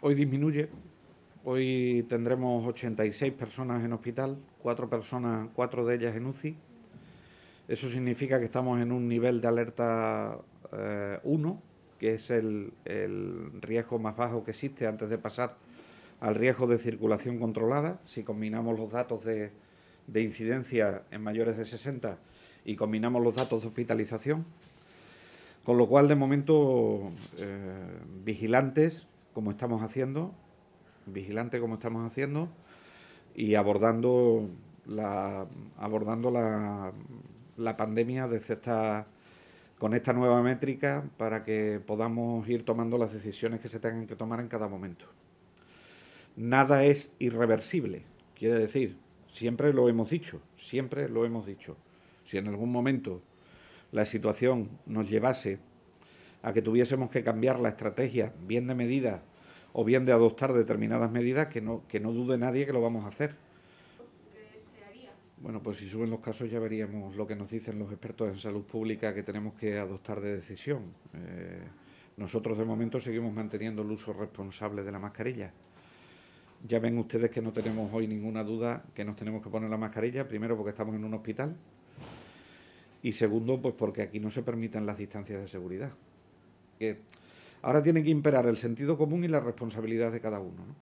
hoy disminuye. Hoy tendremos 86 personas en hospital, 4 de ellas en UCI. Eso significa que estamos en un nivel de alerta 1, que es el riesgo más bajo que existe antes de pasar al riesgo de circulación controlada. Si combinamos los datos de incidencia en mayores de 60 y combinamos los datos de hospitalización. Con lo cual, de momento, vigilantes como estamos haciendo y abordando la pandemia con esta nueva métrica para que podamos ir tomando las decisiones que se tengan que tomar en cada momento. Nada es irreversible, quiere decir, siempre lo hemos dicho. Si en algún momento la situación nos llevase a que tuviésemos que cambiar la estrategia, bien de medida o bien de adoptar determinadas medidas, que no dude nadie que lo vamos a hacer. ¿Qué se haría? Bueno, pues si suben los casos ya veríamos lo que nos dicen los expertos en salud pública que tenemos que adoptar de decisión. Nosotros de momento seguimos manteniendo el uso responsable de la mascarilla. Ya ven ustedes que no tenemos hoy ninguna duda que nos tenemos que poner la mascarilla, primero porque estamos en un hospital y segundo pues porque aquí no se permiten las distancias de seguridad. Que ahora tiene que imperar el sentido común y la responsabilidad de cada uno, ¿no?